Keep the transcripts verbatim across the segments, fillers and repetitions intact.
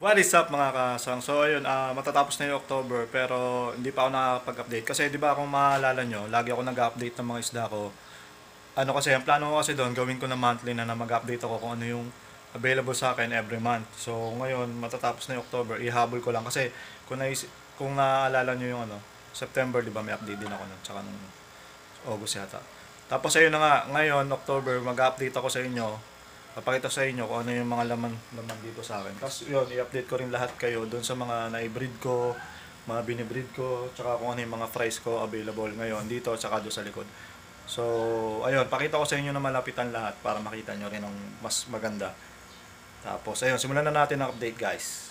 What is up mga kasang? So ayun, ah, matatapos na yung October pero hindi pa ako nakapag-update. Kasi di ba kung maalala nyo, lagi ako nag-update ng mga isda ko. Ano kasi, ang plano ko kasi doon, gawin ko na monthly na na mag-update ako kung ano yung available sa akin every month. So ngayon, matatapos na yung October, ihabol ko lang. Kasi kung, nais, kung naaalala nyo yung ano, September, di ba may update din ako nun, tsaka nung August yata. Tapos ayun na nga, ngayon, October, mag-update ako sa inyo. Papakita sa inyo kung ano yung mga laman laman dito sa akin. Tapos yun, i-update ko rin lahat kayo doon sa mga na-breed ko, mga binibreed ko, tsaka kung ano yung mga fries ko available ngayon dito, tsaka doon sa likod. So, ayun, pakita ko sa inyo na malapitan lahat para makita nyo rin ang mas maganda. Tapos, ayun, simulan na natin ang update guys.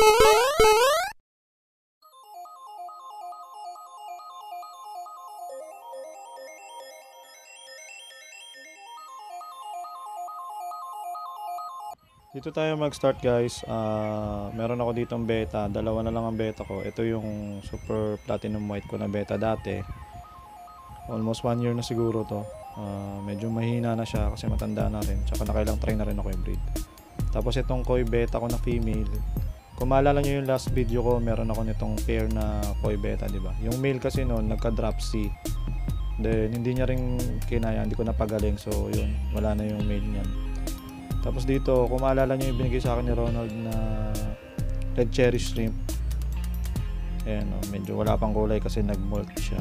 Dito tayo mag-start guys. Uh, meron ako ditong beta. Dalawa na lang ang beta ko. Ito yung super platinum white ko na beta dati. Almost one year na siguro to. Uh, medyo mahina na siya kasi matanda na rin. Tsaka nakailang try na rin ako yung breed. Tapos itong koi beta ko na female. Kung maalala nyo yung last video ko, meron ako nitong pair na koi beta, di ba? Yung male kasi noon nagka-drop C. Then hindi niya rin kinaya, hindi ko napagaling. So yun, wala na yung male niyan. Tapos dito, kung maalala nyo yung binigay sa akin ni Ronald na red cherry shrimp. Ayan, oh, medyo wala pang kulay kasi nag-molt siya.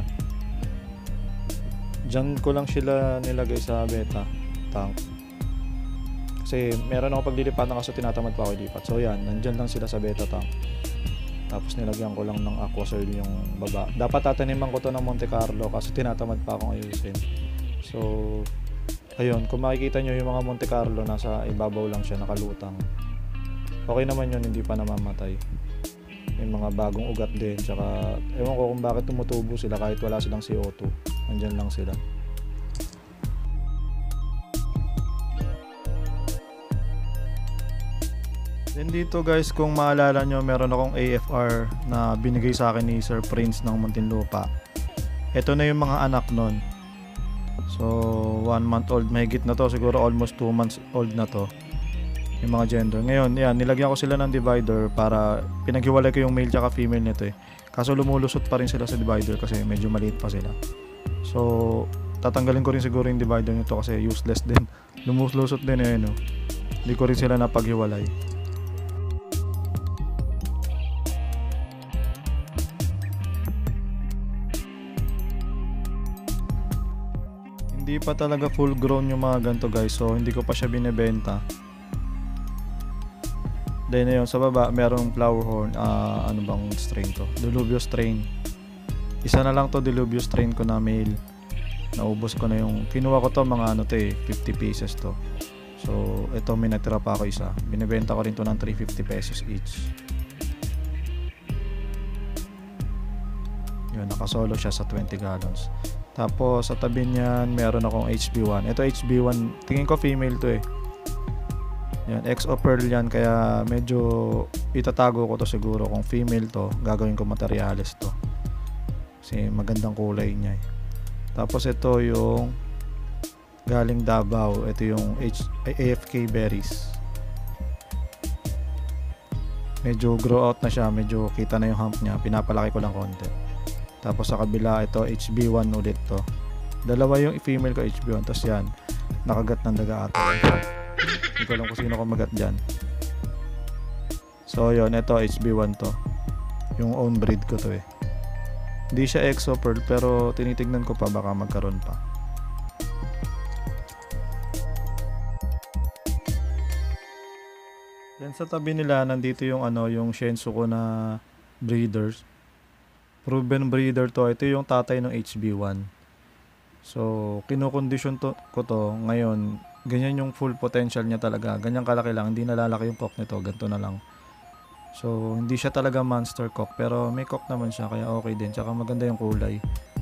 Diyan ko lang sila nilagay sa beta tank. Kasi meron ako paglilipat ng kaso tinatamad pa ako ilipat. So yan, nandyan lang sila sa beta tank. Tapos nilagyan ko lang ng aquasoil yung baba. Dapat tataniman ko to ng Monte Carlo kasi tinatamad pa akong ayusin. So ayun, kung makikita nyo yung mga Monte Carlo, nasa ibabaw lang siya, nakalutang. Okay naman yun, hindi pa namamatay. Yung mga bagong ugat din, tsaka ewan ko kung bakit tumutubo sila kahit wala silang C O two. Nandyan lang sila. Then dito guys, kung maalala nyo, meron akong A F R na binigay sa akin ni Sir Prince ng Muntinlupa. Ito na yung mga anak nun. So, one month old, mahigit na to, siguro almost two months old na to yung mga gender. Ngayon, yan, nilagyan ko sila ng divider para pinaghiwalay ko yung male tsaka female nito eh. Kaso lumulusot pa rin sila sa divider kasi medyo maliit pa sila. So, tatanggalin ko rin siguro yung divider nito kasi useless din. Lumulusot din eh, no? Hindi ko rin sila napaghiwalay. Hindi pa talaga full grown yung mga ganito guys, so hindi ko pa siya binebenta. Then yun, sa baba merong flower horn, uh, ano bang strain to? Deluvio strain. Isa na lang to Deluvio strain ko na male. Naubos ko na yung, kinuha ko to mga ano to eh, fifty pieces to. So ito may natira pa ako isa. Binebenta ko rin to ng three hundred fifty pesos each. Yun, nakasolo siya sa twenty gallons. Tapos sa tabi niyan meron akong H B one. Ito H B one, tingin ko female to eh. Yan, X O pearl yan, kaya medyo itatago ko to siguro. Kung female to, gagawin ko materials to. Kasi magandang kulay niya eh. Tapos ito yung galing Davao. Ito yung H A F K berries. Medyo grow out na siya, medyo kita na yung hump niya. Pinapalaki ko lang konti. Tapos sa kabila, ito H B one ulit to. Dalawa yung female ko H B one. Tapos yan, nakagat ng daga ata. Hindi ko alam kung sino kumagat dyan. So yun, ito H B one to. Yung own breed ko to eh. Hindi siya exo pearl pero tinitignan ko pa baka magkaroon pa. Yan sa tabi nila, nandito yung ano, yung Shensu ko na breeders. Proven breeder to. Ito yung tatay ng H B one. So, kinokondisyon to, ko to ngayon. Ganyan yung full potential niya talaga. Ganyan kalaki lang. Hindi nalalaki yung cock nito. Ganito na lang. So, hindi siya talaga monster cock. Pero may cock naman siya. Kaya okay din. Tsaka maganda yung kulay.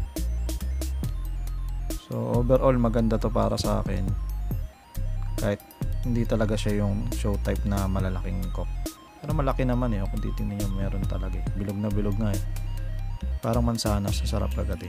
So, overall maganda to para sa akin. Kahit hindi talaga siya yung show type na malalaking cock. Pero malaki naman eh. Kung titignan nyo, meron talaga eh. Bilog na bilog nga eh. Parang mansanas, sarap kagatin.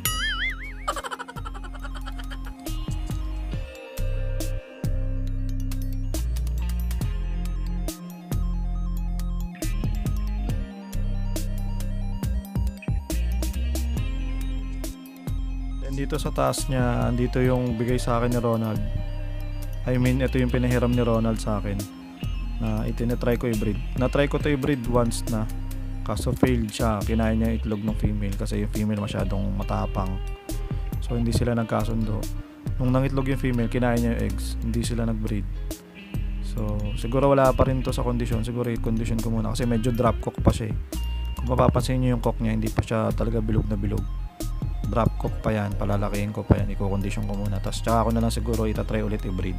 Then dito sa taas niya, dito yung bigay sa akin ni Ronald. I mean, ito yung pinahiram ni Ronald sa akin. Na itinatry ko i-breed. Na-try ko to i-breed once na. Kaso failed siya. Kinain niya yung itlog ng female kasi yung female masyadong matapang. So hindi sila nagkasundo. Nung nangitlog yung female, kinain niya yung eggs. Hindi sila nag-breed. So siguro wala pa rin to sa kondisyon. Siguro i-condition ko muna kasi medyo drop cook pa siya eh. Kung mapapansin niyo yung cock niya, hindi pa siya talaga bilog na bilog. Drop cook pa yan, palalakihin ko pa yan, i-condition ko muna. Tapos tsaka ako na lang siguro itatry ulit i-breed.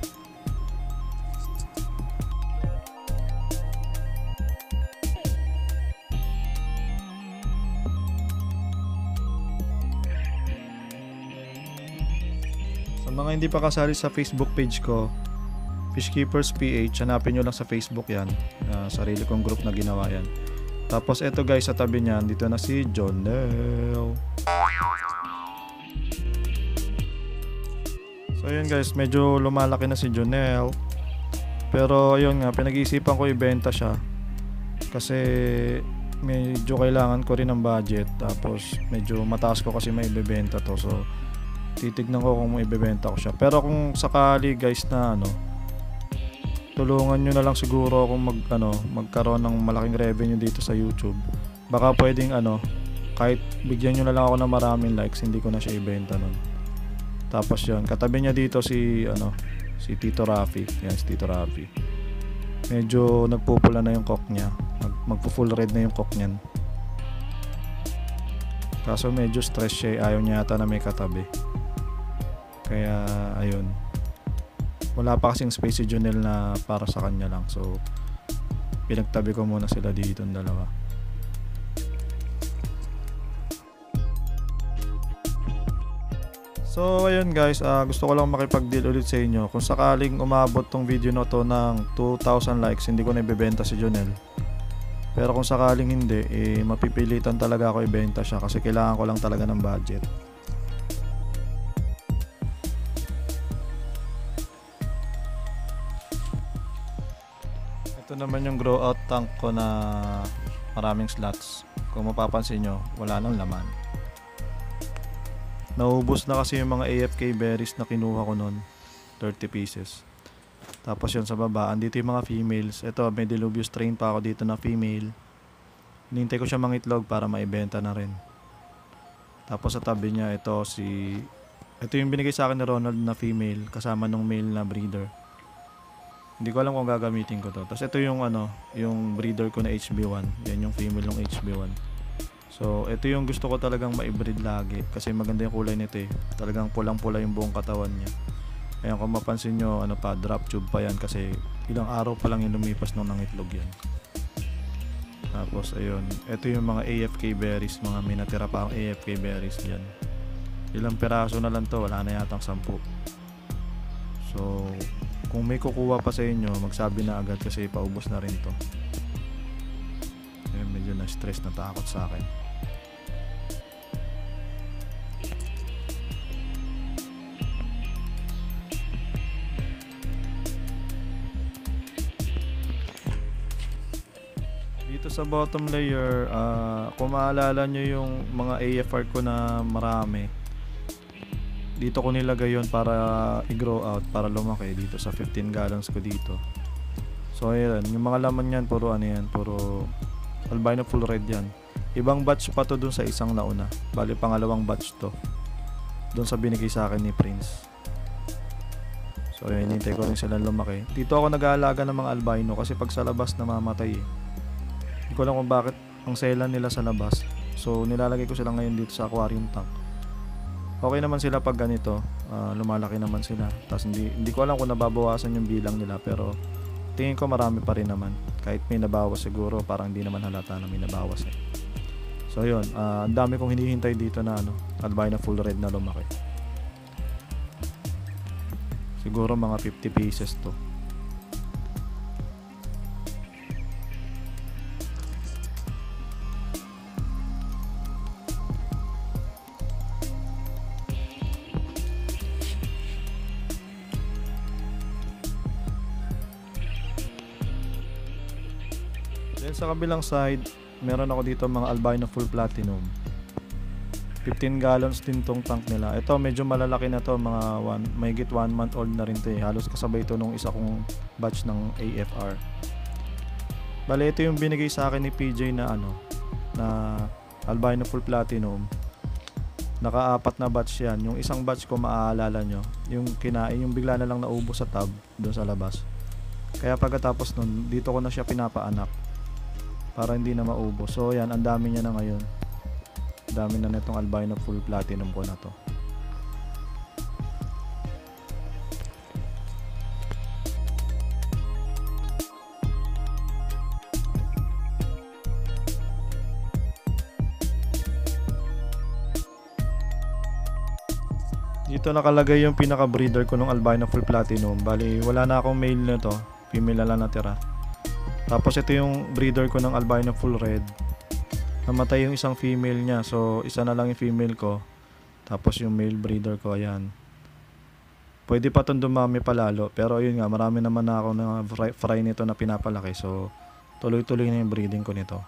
Sa mga hindi pa kasali sa Facebook page ko, Fishkeepers P H, hanapin nyo lang sa Facebook yan. Uh, sarili kong group na ginawa yan. Tapos eto guys, sa tabi niyan, dito na si Jonel. So ayun guys, medyo lumalaki na si Jonel. Pero ayun nga, pinag-iisipan ko ibenta siya. Kasi medyo kailangan ko rin ng budget. Tapos medyo mataas ko kasi may ibebenta to. So titignan ko kung may ibebenta ko siya. Pero kung sakali guys na ano, tulungan nyo na lang siguro kung mag, ano, magkaroon ng malaking revenue dito sa YouTube. Baka pwedeng ano, kahit bigyan nyo na lang ako ng maraming likes, hindi ko na siya ibenta nun. Tapos yun, katabi niya dito si ano, si Tito Rafi. Yan si Tito Rafi. Medyo nagpupula na yung cock niya. Mag, magpo-full red na yung cock niyan. Kaso medyo stress siya, ayaw niya yata na may katabi. Kaya ayun. Wala pa kasing space si Jonel na para sa kanya lang. So pinagtabi ko muna sila dito ng dalawa. So ayun guys, uh, gusto ko lang makipag-deal ulit sa inyo. Kung sakaling umabot tong video na to ng two thousand likes, hindi ko na ibebenta si Jonel. Pero kung sakaling hindi, eh, mapipilitan talaga ako ibenta siya kasi kailangan ko lang talaga ng budget. Ito naman yung grow out tank ko na maraming slots. Kung mapapansin nyo, wala nang laman. Naubos na kasi yung mga A F K berries na kinuha ko nun, thirty pieces. Tapos yun sa baba, andito yung mga females. Ito, may Diluvius strain pa ako dito na female. Hinintay ko siya mangitlog para maibenta na rin. Tapos sa tabi niya, ito si... Ito yung binigay sa akin ni Ronald na female, kasama nung male na breeder. Hindi ko alam kung gagamitin ko to. Tapos ito yung ano, yung breeder ko na H B one. Yan yung female ng H B one. So, ito yung gusto ko talagang ma-breed lagi kasi maganda yung kulay nito eh. Talagang pulang-pula yung buong katawan niya. Ayan, kung mapansin nyo, ano pa, drop tube pa yan kasi ilang araw pa lang yung lumipas nung nangitlog yan. Tapos, ayun. Ito yung mga A F K berries, mga minatira pa ang A F K berries yan. Ilang peraso na lang to, wala na yatang sampu. So, kung may kukuha pa sa inyo, magsabi na agad kasi paubos na rin to. Ayun, medyo na-stress na takot sa akin. Dito sa bottom layer, uh, kung maalala nyo yung mga A F R ko na marami, dito ko nilagay yon para i-grow out, para lumaki dito sa fifteen gallons ko dito. So ayan, yung mga laman yan, puro ano yan, puro albino full red yan. Ibang batch pa to dun sa isang nauna. Bali pangalawang batch to dun sa binigay sa akin ni Prince. So ayan, hintay ko rin sila lumaki. Dito ako nag-aalaga ng mga albino kasi pag sa labas namamatay eh. Hindi ko alam kung bakit ang selan nila sa labas. So nilalagay ko sila ngayon dito sa aquarium tank. Okay naman sila pag ganito, uh, lumalaki naman sila. Tapos hindi, hindi ko alam kung nababawasan yung bilang nila, pero tingin ko marami pa rin naman. Kahit may nabawas siguro, parang hindi naman halata na may nabawas eh. So yun, uh, ang dami kong hinihintay dito na ano, albino full red na lumaki. Siguro mga fifty pieces to. Then sa kabilang side, meron ako dito mga albino full platinum. fifteen gallons din tong tank nila. Ito medyo malalaki na to, mga one, mahigit one month old na rin to eh. Halos kasabay to nung isa kong batch ng A F R. Bale, ito yung binigay sa akin ni P J na ano, na albino full platinum. Naka-apat na batch yan. Yung isang batch ko maaalala nyo, yung kinain, yung bigla na lang naubos sa tab doon sa labas. Kaya pagkatapos nun, dito ko na siya pinapaanak para hindi na maubos. So yan, ang dami niya na ngayon. Dami na nitong albino full platinum ko na to. Dito nakalagay yung pinaka breeder ko ng albino full platinum. Bali wala na akong male na to, female na lang natira. Tapos ito yung breeder ko ng albino full red. Namatay yung isang female niya, so isa na lang yung female ko. Tapos yung male breeder ko, ayan. Pwede pa itong dumami palalo, pero yun nga, marami naman na ako na fry, fry nito na pinapalaki. So tuloy-tuloy na yung breeding ko nito.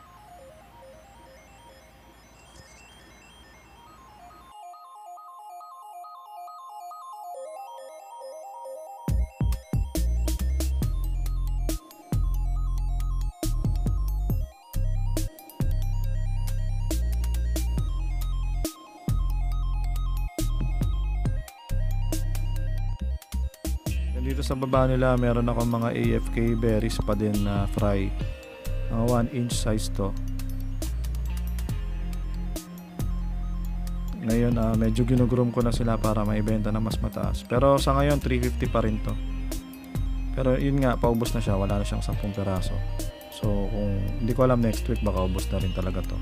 Dito sa baba nila meron ako mga A F K berries pa din na fry, mga one inch size to. Ngayon uh, medyo ginugroom ko na sila para maibenta na mas mataas, pero sa ngayon three fifty pa rin to. Pero yun nga, paubos na siya, wala na siyang sampung peraso. So kung hindi ko alam, next week baka ubos na rin talaga to.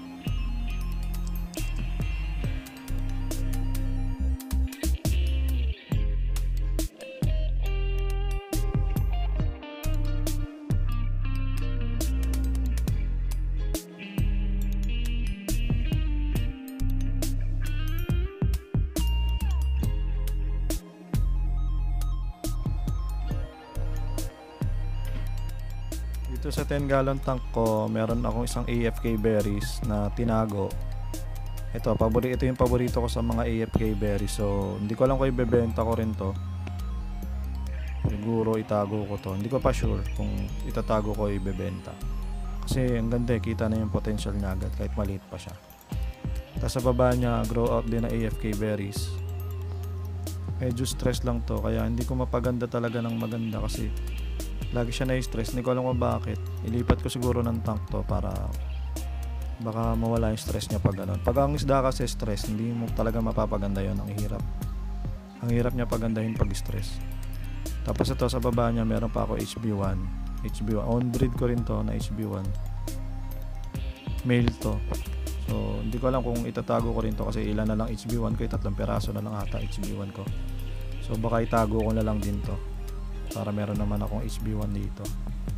Dito sa ten gallon tank ko, meron akong isang A F K berries na tinago. Ito, paborito, ito yung paborito ko sa mga A F K berries. So, hindi ko alam kung ibebenta ko rin to. Siguro itago ko to. Hindi ko pa sure kung itatago ko o ibebenta. Kasi ang ganda eh, kita na yung potential niya agad kahit maliit pa siya. Tapos sa baba niya, grow out din na A F K berries. Medyo stress lang to, kaya hindi ko mapaganda talaga ng maganda kasi lagi siya na-stress. Hindi ko alam kung bakit. Ilipat ko siguro ng tank to para baka mawala yung stress niya pag ganun. Pag ang isda kasi stress, hindi mo talaga mapapaganda yon. Ang hirap. Ang hirap niya pagandahin pag stress. Tapos ito sa baba niya meron pa ako H B one. H B one. On breed ko rin to na H B one. Male to. So hindi ko alam kung itatago ko rin to kasi ilan na lang H B one ko. Tatlong peraso na lang ata H B one ko. So baka itago ko na lang din to para meron naman akong H B one dito.